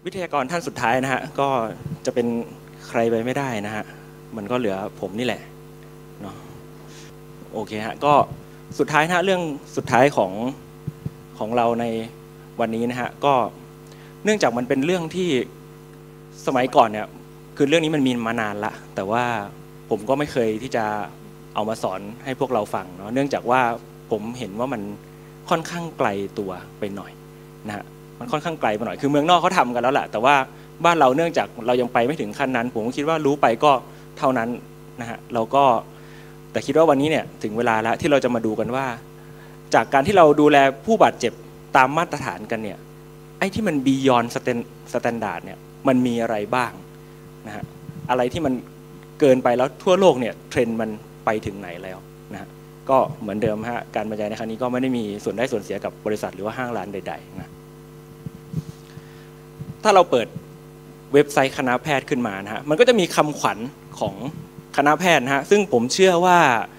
วิทยากรท่านสุดท้ายนะฮะก็จะเป็นใครไปไม่ได้นะฮะมันก็เหลือผมนี่แหละเนาะโอเคฮะก็สุดท้ายนะเรื่องสุดท้ายของเราในวันนี้นะฮะก็เนื่องจากมันเป็นเรื่องที่สมัยก่อนเนี่ยคือเรื่องนี้มันมีมานานละแต่ว่าผมก็ไม่เคยที่จะเอามาสอนให้พวกเราฟังเนาะเนื่องจากว่าผมเห็นว่ามันค่อนข้างไกลตัวไปหน่อยนะฮะมันค่อนข้างไกลไปหน่อยคือเมืองนอกเขาทำกันแล้วแหละแต่ว่าบ้านเราเนื่องจากเรายังไปไม่ถึงขั้นนั้นผมก็คิดว่ารู้ไปก็เท่านั้นนะฮะเราก็แต่คิดว่าวันนี้เนี่ยถึงเวลาแล้วที่เราจะมาดูกันว่าจากการที่เราดูแลผู้บาดเจ็บตามมาตรฐานกันเนี่ยไอ้ที่มัน beyond standard เนี่ยมันมีอะไรบ้างนะฮะอะไรที่มันเกินไปแล้วทั่วโลกเนี่ยเทรนด์มันไปถึงไหนแล้วนะฮะก็เหมือนเดิมฮะการบรรยายในครั้งนี้ก็ไม่ได้มีส่วนได้ส่วนเสียกับบริษัทหรือว่าห้างร้านใดๆนะถ้าเราเปิดเว็บไซต์คณะแพทย์ขึ้นมานะฮะมันก็จะมีคำขวัญของคณะแพทย์นะฮะซึ่งผมเชื่อว่า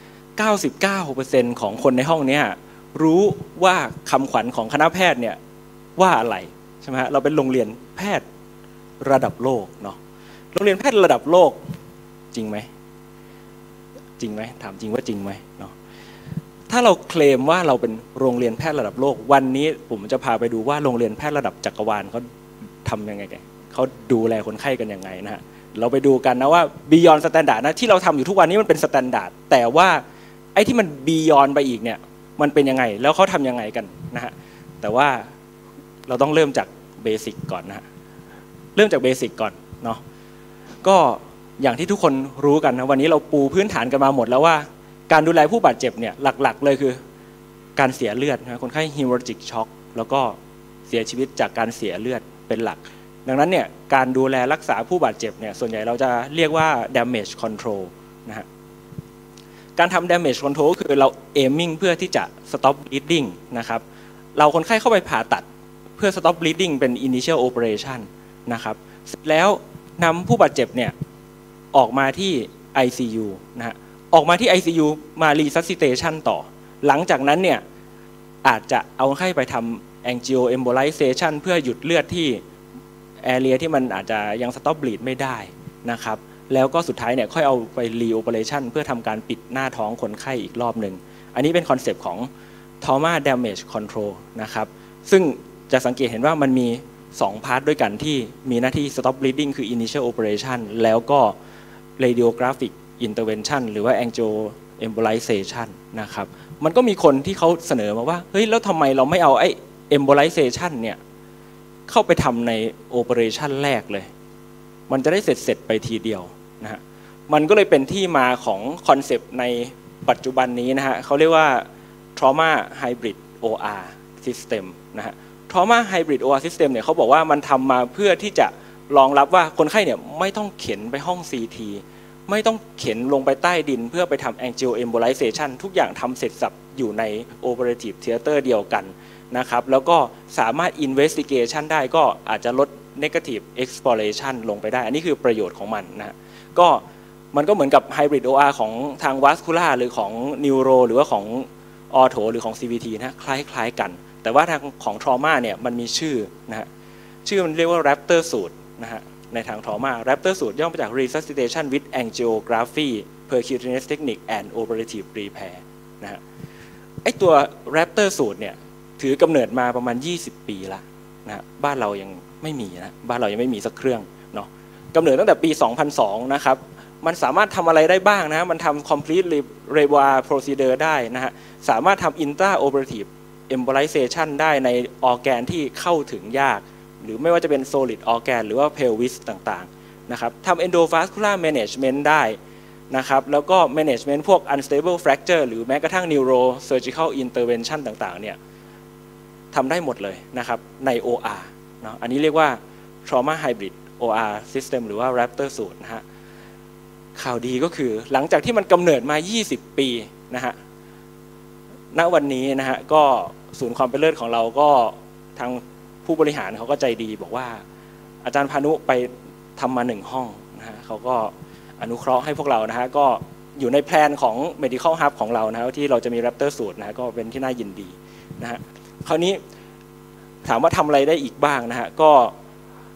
99% ของคนในห้องนี้รู้ว่าคำขวัญของคณะแพทย์เนี่ยว่าอะไรใช่ไหมฮะเราเป็นโรงเรียนแพทย์ระดับโลกเนาะโรงเรียนแพทย์ระดับโลกจริงไหมจริงไหมถามจริงว่าจริงไหมเนาะถ้าเราเคลมว่าเราเป็นโรงเรียนแพทย์ระดับโลกวันนี้ผมจะพาไปดูว่าโรงเรียนแพทย์ระดับจักรวาลเขาทำยังไงกันเขาดูแลคนไข้กันยังไงนะฮะเราไปดูกันนะว่า beyond standard นะที่เราทำอยู่ทุกวันนี้มันเป็น standard แต่ว่าไอ้ที่มัน beyond ไปอีกเนี่ยมันเป็นยังไงแล้วเขาทำยังไงกันนะฮะแต่ว่าเราต้องเริ่มจากเบสิกก่อนนะฮะเริ่มจากเบสิกก่อนเนาะก็อย่างที่ทุกคนรู้กันนะวันนี้เราปูพื้นฐานกันมาหมดแล้วว่าการดูแลผู้บาดเจ็บเนี่ยหลักๆเลยคือการเสียเลือดนะคนไข้ hemorrhagic shock แล้วก็เสียชีวิตจากการเสียเลือดเป็นหลักดังนั้นเนี่ยการดูแลรักษาผู้บาดเจ็บเนี่ยส่วนใหญ่เราจะเรียกว่า damage control นะฮะการทำ damage control คือเรา aiming เพื่อที่จะ stop bleeding นะครับเราคนไข้เข้าไปผ่าตัดเพื่อ stop bleeding เป็น initial operation นะครับเสร็จแล้วนำผู้บาดเจ็บเนี่ยออกมาที่ ICU นะฮะออกมาที่ ICU มา resuscitation ต่อหลังจากนั้นเนี่ยอาจจะเอาคนไข้ไปทำ angioembolization เพื่อหยุดเลือดที่แอเรียที่มันอาจจะยัง stop bleed ไม่ได้นะครับแล้วก็สุดท้ายเนี่ยค่อยเอาไป reoperation เพื่อทำการปิดหน้าท้องคนไข้อีกรอบหนึ่งอันนี้เป็นคอนเซปต์ของ trauma damage control นะครับซึ่งจะสังเกตเห็นว่ามันมี2 พาร์ทด้วยกันที่มีหน้าที่ stop bleeding คือ initial operation แล้วก็ radiographic intervention หรือว่า angioembolization นะครับมันก็มีคนที่เขาเสนอมาว่าเฮ้ยแล้วทำไมเราไม่เอาไอ้ embolization เนี่ยเข้าไปทำใน operation แรกเลยมันจะได้เสร็จไปทีเดียวนะฮะมันก็เลยเป็นที่มาของคอนเซปต์ในปัจจุบันนี้นะฮะเขาเรียกว่า trauma hybrid OR system นะฮะtrauma hybrid OR system เนี่ยเขาบอกว่ามันทำมาเพื่อที่จะรองรับว่าคนไข้เนี่ยไม่ต้องเข็นไปห้อง CT ไม่ต้องเข็นลงไปใต้ดินเพื่อไปทำ angioembolization ทุกอย่างทำเสร็จสับอยู่ใน operative theater เดียวกันนะครับแล้วก็สามารถ investigation ได้ก็อาจจะลด negative exploration ลงไปได้อันนี้คือประโยชน์ของมันนะก็มันก็เหมือนกับ hybrid OR ของทาง vascular หรือของ neuro หรือว่าของ ortho หรือของ CVT นะคล้ายๆกันแต่ว่าทางของ trauma เนี่ยมันมีชื่อนะฮะชื่อมันเรียกว่า Raptor สูตรนะฮะในทาง trauma Raptor สูตรย่อมาจาก resuscitation with angiography percutaneous technique and operative repair นะฮะไอตัว Raptor สูตรเนี่ยถือกำเนิดมาประมาณ20 ปีละนะบ้านเรายังไม่มีนะบ้านเรายังไม่มีสักเครื่องเนาะกำเนิดตั้งแต่ปี 2002 นะครับมันสามารถทำอะไรได้บ้างนะมันทำ complete revoir procedure ได้นะฮะสามารถทำ intraoperative embolization ได้ในออร์แกนที่เข้าถึงยากหรือไม่ว่าจะเป็น solid organ หรือว่า pelvis ต่างๆนะครับทำ endovascular management ได้นะครับแล้วก็ management พวก unstable fracture หรือแม้กระทั่ง neurosurgical intervention ต่างๆเนี่ยทำได้หมดเลยนะครับใน OR เนาะอันนี้เรียกว่า trauma hybrid OR system หรือว่า Raptor สูตรนะฮะข่าวดีก็คือหลังจากที่มันกำเนิดมา20 ปีนะฮะณวันนี้นะฮะก็ศูนย์ความเป็นเลิศของเราก็ทางผู้บริหารเขาก็ใจดีบอกว่าอาจารย์พานุไปทำมา1 ห้องนะฮะเขาก็อนุเคราะห์ให้พวกเรานะฮะก็อยู่ในแพลนของ medical hub ของเรานะที่เราจะมี Raptor สูตรนะก็เป็นที่น่ายินดีนะฮะคราวนี้ถามว่าทำอะไรได้อีกบ้างนะฮะก็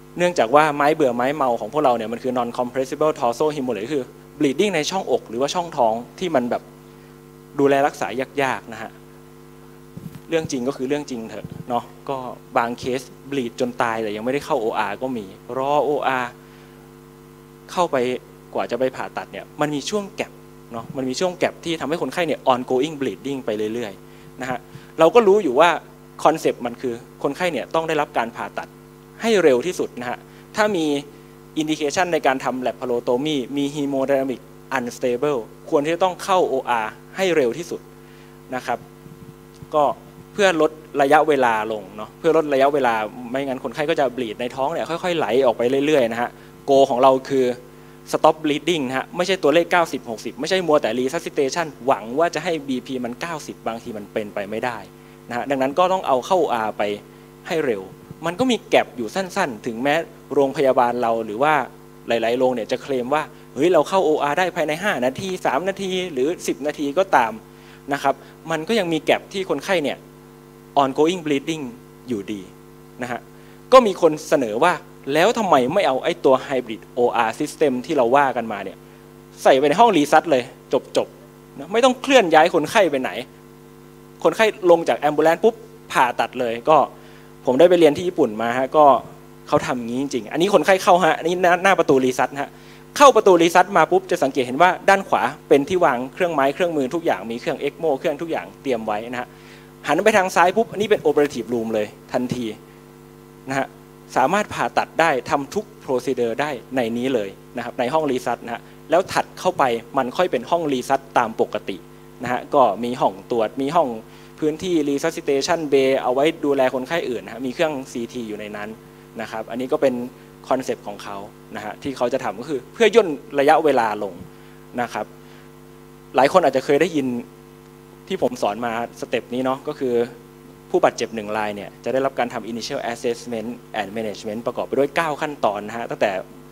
เนื่องจากว่าไม้เบื่อไม้เมาของพวกเราเนี่ยมันคือ non compressible dorsal hemorrhage คือ bleeding ในช่องอกหรือว่าช่องท้องที่มันแบบดูแลรักษายากๆนะฮะเรื่องจริงก็คือเรื่องจริงเถอะเนาะก็บางเคสบลีดจนตายแต่ยังไม่ได้เข้า OR ก็มีรอ OR เข้าไปกว่าจะไปผ่าตัดเนี่ยมันมีช่วงแก็บเนาะมันมีช่วงแก็บที่ทำให้คนไข้เนี่ย ongoing bleeding ไปเรื่อยๆนะฮะเราก็รู้อยู่ว่าคอนเซปต์มันคือคนไข้เนี่ยต้องได้รับการผ่าตัดให้เร็วที่สุดนะฮะถ้ามีอินดิเคชันในการทำ laparotomy มี hemodynamic unstable ควรที่จะต้องเข้า OR ให้เร็วที่สุดนะครับก็เพื่อลดระยะเวลาลงเนาะเพื่อลดระยะเวลาไม่งั้นคนไข้ก็จะบลีดในท้องเนี่ยค่อยๆไหลออกไปเรื่อยๆนะฮะโกของเราคือ stop bleeding นะฮะไม่ใช่ตัวเลข90-60ไม่ใช่มัวแต่ resuscitation หวังว่าจะให้ BP มัน90บางทีมันเป็นไปไม่ได้นะฮะดังนั้นก็ต้องเอาเข้า OR ไปให้เร็วมันก็มีแก็บอยู่สั้นๆถึงแม้โรงพยาบาลเราหรือว่าหลายๆโรงเนี่ยจะเคลมว่าเฮ้ยเราเข้า OR ได้ภายใน5นาที3นาทีหรือ10นาทีก็ตามนะครับมันก็ยังมีแก็บที่คนไข้เนี่ย ongoing bleeding อยู่ดีนะฮะก็มีคนเสนอว่าแล้วทำไมไม่เอาไอ้ตัว hybrid OR system ที่เราว่ากันมาเนี่ยใส่ไปในห้องรีซัตเลยจบนะไม่ต้องเคลื่อนย้ายคนไข้ไปไหนคนไข้ลงจากแอมบูเลนซ์ปุ๊บผ่าตัดเลยก็ผมได้ไปเรียนที่ญี่ปุ่นมาฮะก็เขาทำอย่างนี้จริงๆอันนี้คนไข้เข้าฮะอันนี้หน้าประตูรีซัตฮะเข้าประตูรีซัตมาปุ๊บจะสังเกตเห็นว่าด้านขวาเป็นที่วางเครื่องไม้เครื่องมือทุกอย่างมีเครื่องเอ็กโมเครื่องทุกอย่างเตรียมไว้นะฮะหันไปทางซ้ายปุ๊บอันนี้เป็นโอเปอเรทีฟรูมเลยทันทีนะฮะสามารถผ่าตัดได้ทำทุกโปรซีเดอร์ได้ในนี้เลยนะครับในห้องรีซัตนะฮะแล้วถัดเข้าไปมันค่อยเป็นห้องรีซัตตามปกตินะฮะก็มีห้องตรวจมีห้องพื้นที่ resuscitation bay เอาไว้ดูแลคนไข้อื่นนะฮะมีเครื่อง CT อยู่ในนั้นนะครับอันนี้ก็เป็นคอนเซปต์ของเขานะฮะที่เขาจะทำก็คือเพื่อย่นระยะเวลาลงนะครับหลายคนอาจจะเคยได้ยินที่ผมสอนมาสเต็ปนี้เนาะก็คือผู้บาดเจ็บ1รายเนี่ยจะได้รับการทำ initial assessment and management ประกอบไปด้วย9ขั้นตอนนะฮะตั้งแต่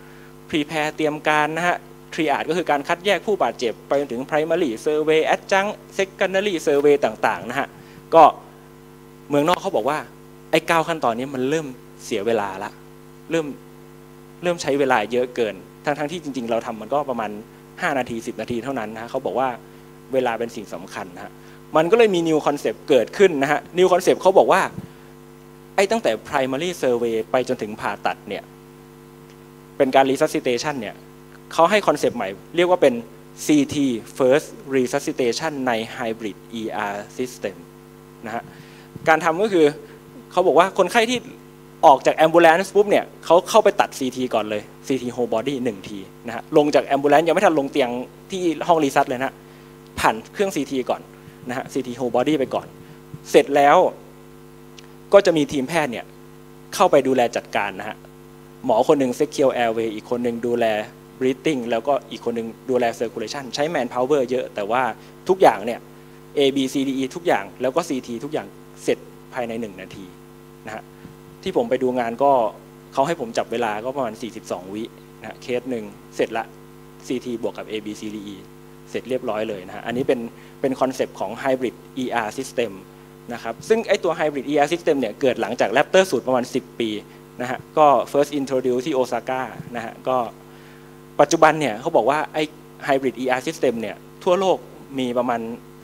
prepare เตรียมการนะฮะ triage ก็คือการคัดแยกผู้บาดเจ็บไปจนถึง primary survey adjunct secondary survey ต่างๆนะฮะก็เมืองนอกเขาบอกว่าไอ้9ขั้นตอนนี้มันเริ่มเสียเวลาละเริ่มใช้เวลาเยอะเกินทั้งที่จริงๆเราทำมันก็ประมาณ5นาที10นาทีเท่านั้นนะเขาบอกว่าเวลาเป็นสิ่งสำคัญนะฮะมันก็เลยมี new concept เกิดขึ้นนะฮะ new concept เขาบอกว่าไอ้ตั้งแต่ primary survey ไปจนถึงผ่าตัดเนี่ยเป็นการ resuscitation เนี่ยเขาให้คอนเซปต์ใหม่เรียกว่าเป็น CT first resuscitation ใน hybrid ER system นะฮะการทำก็คือเขาบอกว่าคนไข้ที่ออกจากแอมบูเลนซ์ปุ๊บเนี่ยเขาเข้าไปตัด CT ก่อนเลย CT whole body 1 ทีนะฮะลงจากแอมบูเลนซ์ยังไม่ทันลงเตียงที่ห้องรีซัตเลยนะผ่านเครื่อง CT ก่อนนะฮะ CT whole body ไปก่อนเสร็จแล้วก็จะมีทีมแพทย์เนี่ยเข้าไปดูแลจัดการนะฮะหมอคนหนึ่ง secure airway อีกคนหนึ่งดูแล breathing แล้วก็อีกคนหนึ่งดูแล circulation ใช้ man power เยอะแต่ว่าทุกอย่างเนี่ย A B C D E ทุกอย่างแล้วก็ CT ทุกอย่างเสร็จภายใน1นาทีนะฮะที่ผมไปดูงานก็เขาให้ผมจับเวลาก็ประมาณ42วินะเคสหนึ่งเสร็จละ CT บวกกับ A B C D E เสร็จเรียบร้อยเลยนะฮะอันนี้เป็นคอนเซปต์ของ Hybrid ER System นะครับซึ่งไอตัว Hybrid ER System เนี่ยเกิดหลังจาก Raptor สูตรประมาณ10 ปีนะฮะก็ first introduce ที่โอซาก้านะฮะก็ปัจจุบันเนี่ยเขาบอกว่าไอ Hybrid ER System เนี่ยทั่วโลกมีประมาณ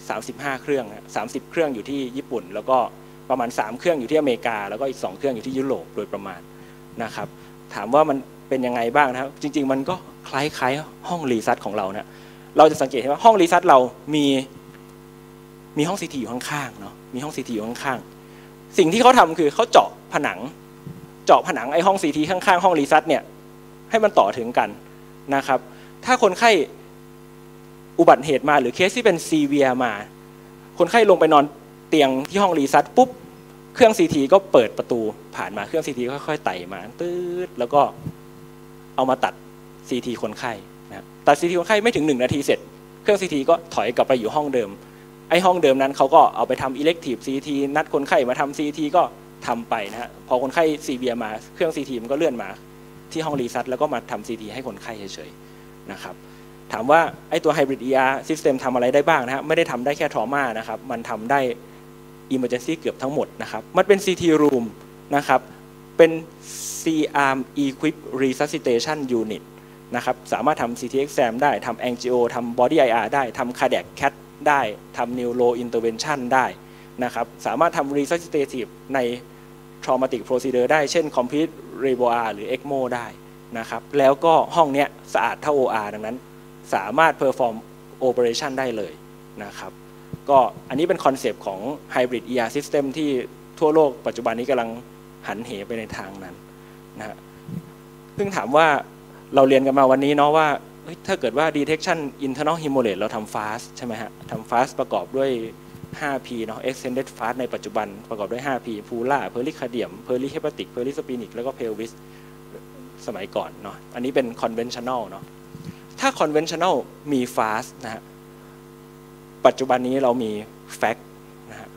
35เครื่อง30เครื่องอยู่ที่ญี่ปุ่นแล้วก็ประมาณ3เครื่องอยู่ที่อเมริกาแล้วก็อีก2เครื่องอยู่ที่ยุโรปโดยประมาณนะครับถามว่ามันเป็นยังไงบ้างนะครับจริงๆมันก็คล้ายๆห้องรีซัตของเรานะเราจะสังเกตเห็นว่าห้องรีซัตเรามีห้องซีทีอยู่ข้างๆเนาะมีห้องซีทีอยู่ข้างๆสิ่งที่เขาทำคือเขาเจาะผนังไอ้ห้องซีทีข้างๆห้องรีซัตเนี่ยให้มันต่อถึงกันนะครับถ้าคนไข้อุบัติเหตุมาหรือเคสที่เป็นซีเวียมาคนไข้ลงไปนอนเตียงที่ห้องรีซัตปุ๊บเครื่องซีทีก็เปิดประตูผ่านมาเครื่องซีทีค่อยๆไต่มาตืดแล้วก็เอามาตัดซีทีคนไข้นะตัดซีทีคนไข้ไม่ถึง1นาทีเสร็จเครื่องซีทีก็ถอยกลับไปอยู่ห้องเดิมไอ้ห้องเดิมนั้นเขาก็เอาไปทำอิเล็กทีฟซีทีนัดคนไข้มาทำซีทีก็ทำไปนะฮะพอคนไข้ซีเวียมาเครื่องซีทีมันก็เลื่อนมาที่ห้องรีซัตแล้วก็มาทำซีทีให้คนไข้เฉยๆนะครับถามว่าไอ้ตัว Hybrid ER System ทำอะไรได้บ้างนะฮะไม่ได้ทำได้แค่ trauma นะครับมันทำได้ emergency เกือบทั้งหมดนะครับมันเป็น CT room นะครับเป็น C-arm equipped resuscitation unit นะครับสามารถทำ CT exam ได้ทำ angio ทำ body IR ได้ทำ cardiac cath ได้ทำ neuro intervention ได้นะครับสามารถทำ resuscitative ใน traumatic procedure ได้เช่น complete REBOR หรือ ECMO ได้นะครับแล้วก็ห้องเนี้ยสะอาดเท่า OR ดังนั้นสามารถ perform operation ได้เลยนะครับก็อันนี้เป็นคอนเซปต์ของ hybrid ER system ที่ทั่วโลกปัจจุบันนี้กำลังหันเหไปในทางนั้นนะฮะซึ่งถามว่าเราเรียนกันมาวันนี้เนาะว่าถ้าเกิดว่า detection internal hemorrhage เราทำ fast ใช่ไหมฮะทำ fast ประกอบด้วย 5P เนาะ extended fast ในปัจจุบันประกอบด้วย 5P Pula Pericardium Perihepatic Perisplenic แล้วก็ pelvis สมัยก่อนเนาะอันนี้เป็น conventional เนาะถ้า conventional มี fast นะฮะปัจจุบันนี้เรามี fact นะฮะ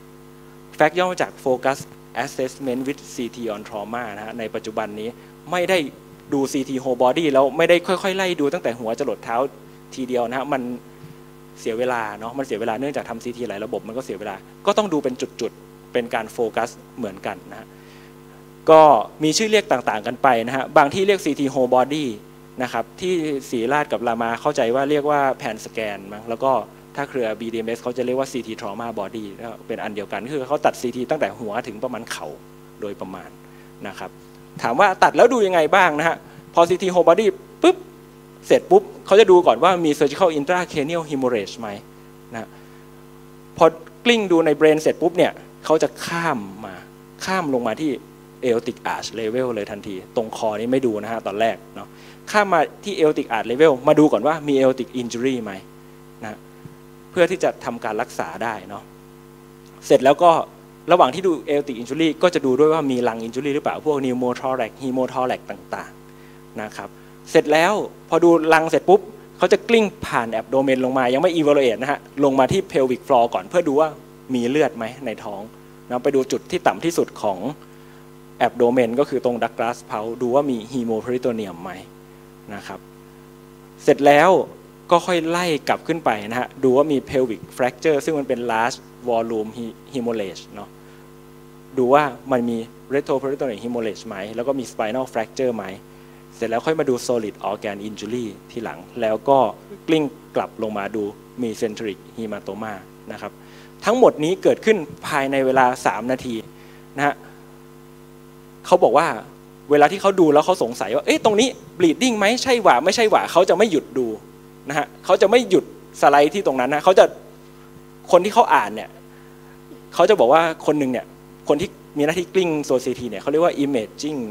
fact ย่อมาจาก focus assessment with CT on trauma นะฮะในปัจจุบันนี้ไม่ได้ดู CT whole body แล้วไม่ได้ค่อยๆไล่ดูตั้งแต่หัวจรดเท้าทีเดียวนะฮะมันเสียเวลาเนาะมันเสียเวลาเนื่องจากทำ CT หลายระบบมันก็เสียเวลาก็ต้องดูเป็นจุดๆเป็นการโฟกัสเหมือนกันนะฮะก็มีชื่อเรียกต่างๆกันไปนะฮะบางที่เรียก CT whole body นะครับที่ศรีราชกับรามาเข้าใจว่าเรียกว่าแผ่นสแกนมั้งแล้วก็ถ้าเครือ BDMS เขาจะเรียกว่า CT trauma body เป็นอันเดียวกันคือเขาตัด CT ตั้งแต่หัวถึงประมาณเข่าโดยประมาณนะครับถามว่าตัดแล้วดูยังไงบ้างนะฮะพอ CT whole body ปุ๊บเสร็จปุ๊บเขาจะดูก่อนว่ามี surgical intracranial hemorrhage ไหมนะพอกลิ้งดูในเบรนเสร็จปุ๊บเนี่ยเขาจะข้ามลงมาที่ aortic arch level เลยทันทีตรงคอนี้ไม่ดูนะฮะตอนแรกเนาะข้ามมาที่ aortic arch level มาดูก่อนว่ามี aortic injury ไหมนะเพื่อที่จะทำการรักษาได้เนาะเสร็จแล้วก็ระหว่างที่ดู aortic injury ก็จะดูด้วยว่ามี lung injury หรือเปล่าพวก pneumothorax hemothorax ต่างๆนะครับเสร็จแล้วพอดูลังเสร็จปุ๊บเขาจะกลิ้งผ่านแอบโดเมนลงมายังไม่ evaluate นะฮะลงมาที่ pelvic floor ก่อนเพื่อดูว่ามีเลือดไหมในท้องนะไปดูจุดที่ต่ำที่สุดของแอบโดเมนก็คือตรง Douglas Pulse ดูว่ามี hemoperitoneum ไหมนะครับเสร็จแล้วก็ค่อยไล่กลับขึ้นไปนะฮะดูว่ามี pelvic fracture ซึ่งมันเป็น large volume hemorrhage เนาะดูว่ามันมี retroperitoneal hemorrhage ไหมแล้วก็มี spinal fracture ไหมเสร็จแล้วค่อยมาดู solid organ injury ทีหลังแล้วก็กลิ้งกลับลงมาดูมี centric hematoma นะครับทั้งหมดนี้เกิดขึ้นภายในเวลา3นาทีนะฮะเขาบอกว่าเวลาที่เขาดูแล้วเขาสงสัยว่าตรงนี้ bleeding ไหมใช่หว่าไม่ใช่หว่าเขาจะไม่หยุดดูนะฮะเขาจะไม่หยุดสไลด์ที่ตรงนั้นนะเขาจะคนที่เขาอ่านเนี่ยเขาจะบอกว่าคนหนึ่งเนี่ยคนที่มีหน้าที่กลิ้งโซซีทีเนี่ยเขาเรียกว่า imaging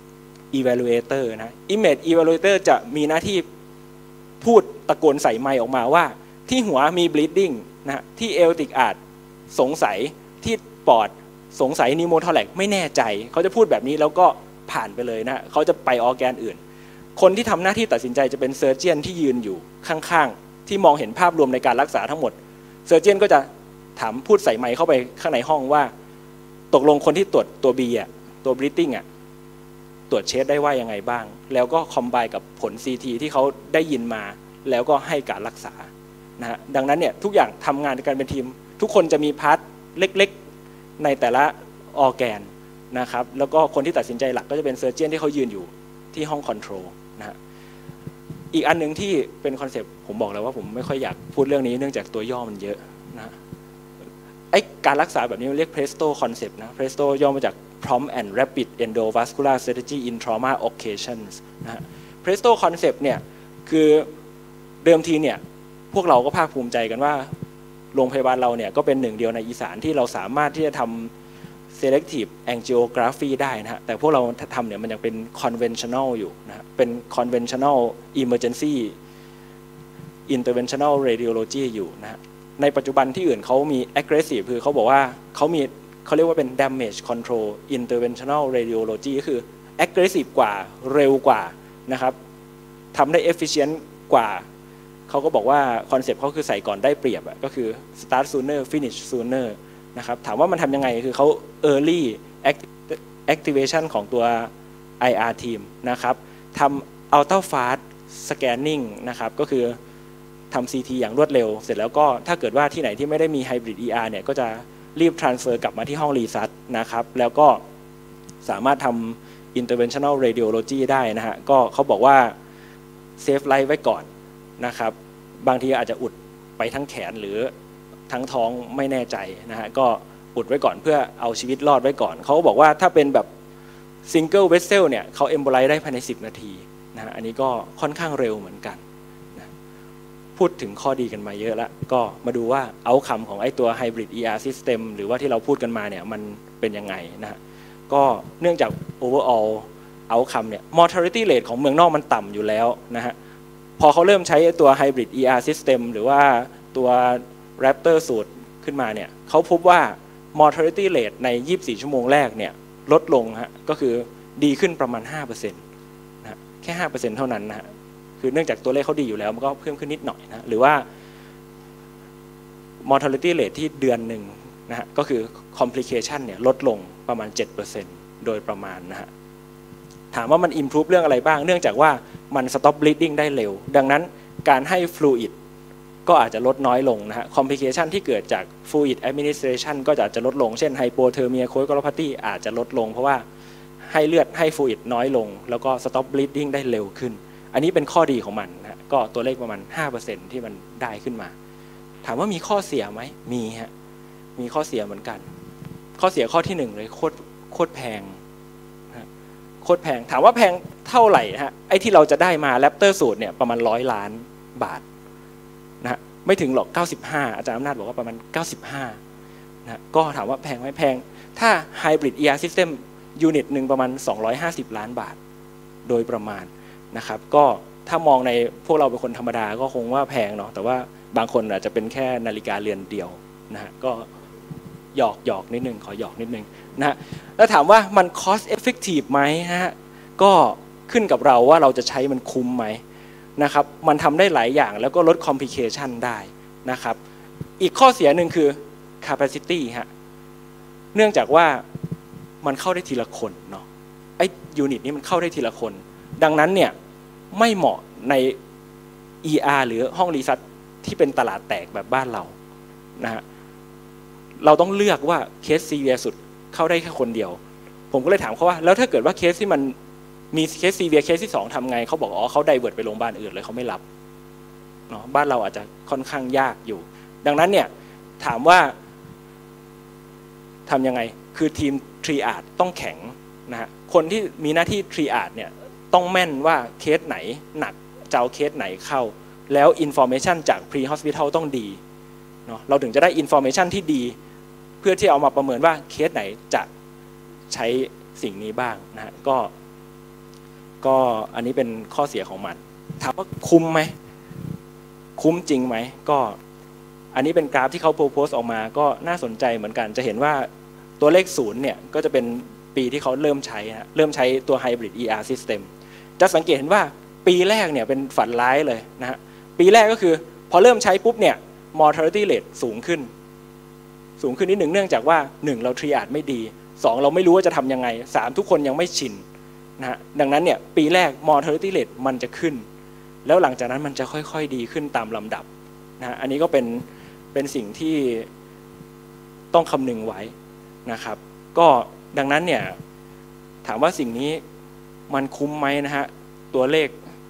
evaluator นะ image evaluator จะมีหน้าที่พูดตะโกนใส่ไมค์ออกมาว่าที่หัวมี bleeding นะที่ aortic arch สงสัยที่ปอดสงสัย pneumothorax ไม่แน่ใจเขาจะพูดแบบนี้แล้วก็ผ่านไปเลยนะเขาจะไปออร์แกนอื่นคนที่ทำหน้าที่ตัดสินใจจะเป็นเซอร์เจียนที่ยืนอยู่ข้างๆที่มองเห็นภาพรวมในการรักษาทั้งหมดเซอร์เจียนก็จะถามพูดใส่ไมค์เข้าไปข้างในห้องว่าตกลงคนที่ตรวจตัว B อ่ะตัว breathing อ่ะตรวจเช็คได้ว่ายังไงบ้างแล้วก็คอมไบกับผล CT ที่เขาได้ยินมาแล้วก็ให้การรักษานะฮะดังนั้นเนี่ยทุกอย่างทำงานกันเป็นทีมทุกคนจะมีพาร์ทเล็กๆในแต่ละออร์แกนนะครับแล้วก็คนที่ตัดสินใจหลักก็จะเป็นเซอร์เจียนที่เขายืนอยู่ที่ห้องคอนโทรลนะฮะอีกอันหนึ่งที่เป็นคอนเซปต์ผมบอกแล้วว่าผมไม่ค่อยอยากพูดเรื่องนี้เนื่องจากตัวย่อมันเยอะนะไอการรักษาแบบนี้เรียก Presto concept นะ Presto ย่อมาจาก Prompt and Rapid Endovascular Strategy in Trauma Occasions นะฮะ Presto concept เนี่ยคือเดิมทีเนี่ยพวกเราก็ภาคภูมิใจกันว่าโรงพยาบาลเราเนี่ยก็เป็นหนึ่งเดียวในอีสานที่เราสามารถที่จะทำ selective angiography ได้นะฮะแต่พวกเราทำเนี่ยมันยังเป็น conventional อยู่นะฮะเป็น conventional emergency interventional radiology อยู่นะฮะในปัจจุบันที่อื่นเขามี aggressive คือเขาบอกว่าเขาเรียกว่าเป็น damage control interventional radiology ก็คือ aggressive กว่าเร็วกว่านะครับทำได้ efficient กว่าเขาก็บอกว่าคอนเซปต์เขาคือใส่ก่อนได้เปรียบก็คือ start sooner finish sooner นะครับถามว่ามันทำยังไงคือเขา early activation ของตัว IR team นะครับทำ ultra fast scanning นะครับก็คือทำ CT อย่างรวดเร็วเสร็จแล้วก็ถ้าเกิดว่าที่ไหนที่ไม่ได้มี hybrid ER เนี่ยก็จะรีบ transfer กลับมาที่ห้องรีซัสนะครับแล้วก็สามารถทำ interventional radiology ได้นะฮะก็เขาบอกว่าเซฟไลฟ์ไว้ก่อนนะครับบางทีอาจจะอุดไปทั้งแขนหรือทั้งท้องไม่แน่ใจนะฮะก็อุดไว้ก่อนเพื่อเอาชีวิตรอดไว้ก่อนเขาบอกว่าถ้าเป็นแบบ single vessel เนี่ยเขา embolize ได้ภายใน10 นาทีนะฮะอันนี้ก็ค่อนข้างเร็วเหมือนกันนะพูดถึงข้อดีกันมาเยอะแล้วก็มาดูว่า outcome ของไอ้ตัว hybrid ER system หรือว่าที่เราพูดกันมาเนี่ยมันเป็นยังไงนะฮะก็เนื่องจาก overall outcome เนี่ย mortality rate ของเมืองนอกมันต่ำอยู่แล้วนะฮะพอเขาเริ่มใช้ตัว hybrid ER system หรือว่าตัว Raptor สูตรขึ้นมาเนี่ยเขาพบว่า mortality rate ใน24 ชั่วโมงแรกเนี่ยลดลงฮะก็คือดีขึ้นประมาณ 5% นะฮะแค่ 5% เท่านั้นนะฮะคือเนื่องจากตัวเลขเขาดีอยู่แล้วมันก็เพิ่มขึ้นนิดหน่อยนะหรือว่า mortality rate ที่เดือนหนึ่งนะฮะก็คือ complication เนี่ยลดลงประมาณ 7% โดยประมาณนะฮะถามว่ามัน improve เรื่องอะไรบ้างเนื่องจากว่ามัน stop bleeding ได้เร็วดังนั้นการให้ fluid ก็อาจจะลดน้อยลงนะฮะ complication ที่เกิดจาก fluid administration ก็จะลดลงเช่น hypothermia coagulopathy อาจจะลดลงเพราะว่าให้เลือดให้ fluid น้อยลงแล้วก็ stop bleeding ได้เร็วขึ้นอันนี้เป็นข้อดีของมันนะก็ตัวเลขประมาณ 5% ที่มันได้ขึ้นมาถามว่ามีข้อเสียไหมมีฮะมีข้อเสียเหมือนกันข้อเสียข้อที่1เลยโคตรแพงโคตรแพงถามว่าแพงเท่าไหร่ฮะไอ้ที่เราจะได้มาแรปเตอร์สูตรเนี่ยประมาณ100 ล้านบาทนะไม่ถึงหรอก95อาจารย์อำนาจบอกว่าประมาณ95นะก็ถามว่าแพงไหมแพงถ้า Hybrid ER System ยูนิตหนึ่งประมาณ250 ล้านบาทโดยประมาณนะครับก็ถ้ามองในพวกเราเป็นคนธรรมดาก็คงว่าแพงเนาะแต่ว่าบางคนอาจจะเป็นแค่นาฬิกาเรือนเดียวนะฮะก็หยอกนิดนึงขอหยอกนิดนึงนะฮะแล้วถามว่ามัน cost effective ไหมฮะก็ขึ้นกับเราว่าเราจะใช้มันคุ้มไหมนะครับมันทำได้หลายอย่างแล้วก็ลด complication ได้นะครับอีกข้อเสียหนึ่งคือ capacity ฮะเนื่องจากว่ามันเข้าได้ทีละคนเนาะไอ้ยูนิตนี้มันเข้าได้ทีละคนดังนั้นเนี่ยไม่เหมาะใน ER หรือห้องรีซัตที่เป็นตลาดแตกแบบบ้านเรานะฮะเราต้องเลือกว่าเคสซีเรียสุดเข้าได้แค่คนเดียวผมก็เลยถามเขาว่าแล้วถ้าเกิดว่าเคสที่มันมีเคสซีเรียเคสที่2ทำไงเขาบอกอ๋อเขาไดเวิร์ตไปโรงพยาบาลอื่นเลยเขาไม่รับเนาะบ้านเราอาจจะค่อนข้างยากอยู่ดังนั้นเนี่ยถามว่าทำยังไงคือทีมทรีอาร์ต้องแข็งนะฮะคนที่มีหน้าที่ทรีอาร์เนี่ยต้องแม่นว่าเคสไหนหนักจะเอาเคสไหนเข้าแล้วอินฟอร์เมชันจากพรีฮอสพิทอลต้องดีเนาะเราถึงจะได้อินฟอร์เมชันที่ดีเพื่อที่เอามาประเมินว่าเคสไหนจะใช้สิ่งนี้บ้างนะฮะก็อันนี้เป็นข้อเสียของมันถามว่าคุ้มไหมคุ้มจริงไหมก็อันนี้เป็นกราฟที่เขาโพสต์ออกมาก็น่าสนใจเหมือนกันจะเห็นว่าตัวเลข0เนี่ยก็จะเป็นปีที่เขาเริ่มใช้ตัว Hybrid ER System จะสังเกตเห็นว่าปีแรกเนี่ยเป็นฝันร้ายเลยนะฮะปีแรกก็คือพอเริ่มใช้ปุ๊บเนี่ย mortality rate สูงขึ้นนิดหนึ่งเนื่องจากว่า1เราทรีอาร์ไม่ดี2เราไม่รู้ว่าจะทำยังไง3ทุกคนยังไม่ชินนะฮะดังนั้นเนี่ยปีแรก mortality rate มันจะขึ้นแล้วหลังจากนั้นมันจะค่อยๆดีขึ้นตามลำดับนะฮะอันนี้ก็เป็นสิ่งที่ต้องคำนึงไว้นะครับก็ดังนั้นเนี่ยถามว่าสิ่งนี้มันคุ้มไหมนะฮะตัวเลข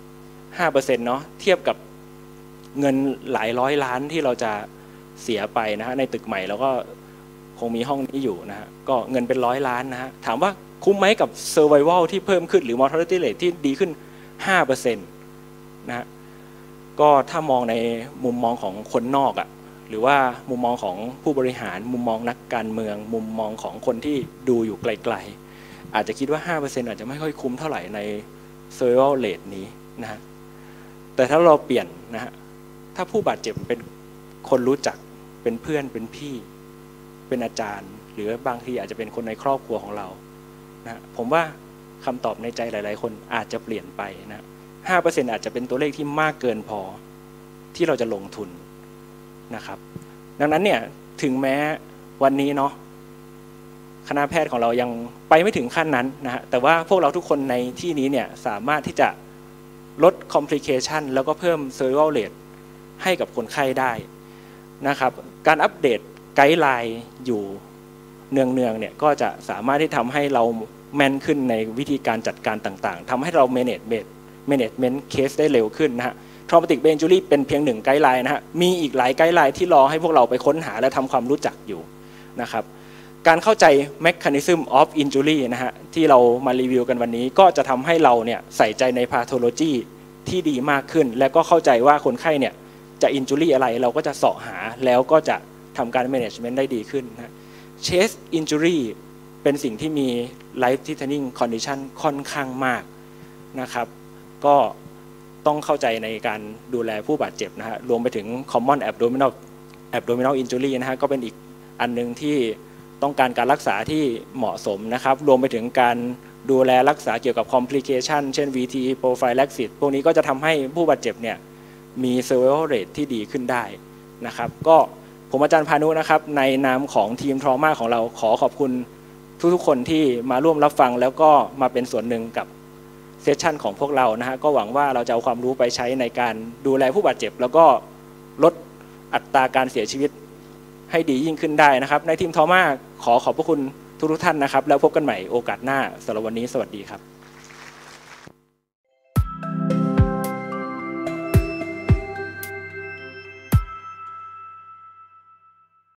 5% เนาะเทียบกับเงินหลายร้อยล้านที่เราจะเสียไปนะฮะในตึกใหม่แล้วก็คงมีห้องนี้อยู่นะฮะก็เงินเป็น100 ล้านนะฮะถามว่าคุ้มไหมกับ survival ที่เพิ่มขึ้นหรือ mortality rate ที่ดีขึ้น 5% นะฮะก็ถ้ามองในมุมมองของคนนอกอ่ะหรือว่ามุมมองของผู้บริหารมุมมองนักการเมืองมุมมองของคนที่ดูอยู่ไกลๆอาจจะคิดว่า 5% อาจจะไม่ค่อยคุ้มเท่าไหร่ใน survival rate นี้นะฮะแต่ถ้าเราเปลี่ยนนะฮะถ้าผู้บาดเจ็บเป็นคนรู้จักเป็นเพื่อนเป็นพี่เป็นอาจารย์หรือบางทีอาจจะเป็นคนในครอบครัวของเรานะผมว่าคำตอบในใจหลายๆคนอาจจะเปลี่ยนไปนะ 5% อาจจะเป็นตัวเลขที่มากเกินพอที่เราจะลงทุนนะครับดังนั้นเนี่ยถึงแม้วันนี้เนาะคณะแพทย์ของเรายังไปไม่ถึงขั้นนั้นนะฮะแต่ว่าพวกเราทุกคนในที่นี้เนี่ยสามารถที่จะลด complication แล้วก็เพิ่ม survival rate ให้กับคนไข้ได้นะครับการอัปเดตไกด์ไลน์อยู่เนืองๆเนี่ยก็จะสามารถที่ทำให้เราแม่นขึ้นในวิธีการจัดการต่างๆทำให้เรา management case ได้เร็วขึ้นนะฮะ traumatic brain injury เป็นเพียงหนึ่งไกด์ไลน์นะฮะมีอีกหลายไกด์ไลน์ที่รอให้พวกเราไปค้นหาและทำความรู้จักอยู่นะครับการเข้าใจ mechanism of injury นะฮะที่เรามารีวิวกันวันนี้ก็จะทำให้เราเนี่ยใส่ใจใน pathology ที่ดีมากขึ้นและก็เข้าใจว่าคนไข้เนี่ยจะ injury อะไรเราก็จะเสาะหาแล้วก็จะทำการ management ได้ดีขึ้นนะ chest injury เป็นสิ่งที่มี life threatening condition ค่อนข้างมากนะครับก็ต้องเข้าใจในการดูแลผู้บาดเจ็บนะฮะรวมไปถึง common abdominal injury นะฮะก็เป็นอีกอันนึงที่ต้องการการรักษาที่เหมาะสมนะครับรวมไปถึงการดูแลรักษาเกี่ยวกับ complication เช่น VT prophylaxis พวกนี้ก็จะทำให้ผู้บาดเจ็บเนี่ยมี survival rate ที่ดีขึ้นได้นะครับก็ผมอาจารย์พานุนะครับในนามของทีม trauma ของเราขอขอบคุณทุกๆคนที่มาร่วมรับฟังแล้วก็มาเป็นส่วนหนึ่งกับเซสชันของพวกเรานะฮะก็หวังว่าเราจะเอาความรู้ไปใช้ในการดูแลผู้บาดเจ็บแล้วก็ลดอัตราการเสียชีวิตให้ดียิ่งขึ้นได้นะครับในทีมทอม่าขอบพระคุณทุกท่านนะครับแล้วพบกันใหม่โอกาสหน้าสำหรับวันนี้สวัสดีครับ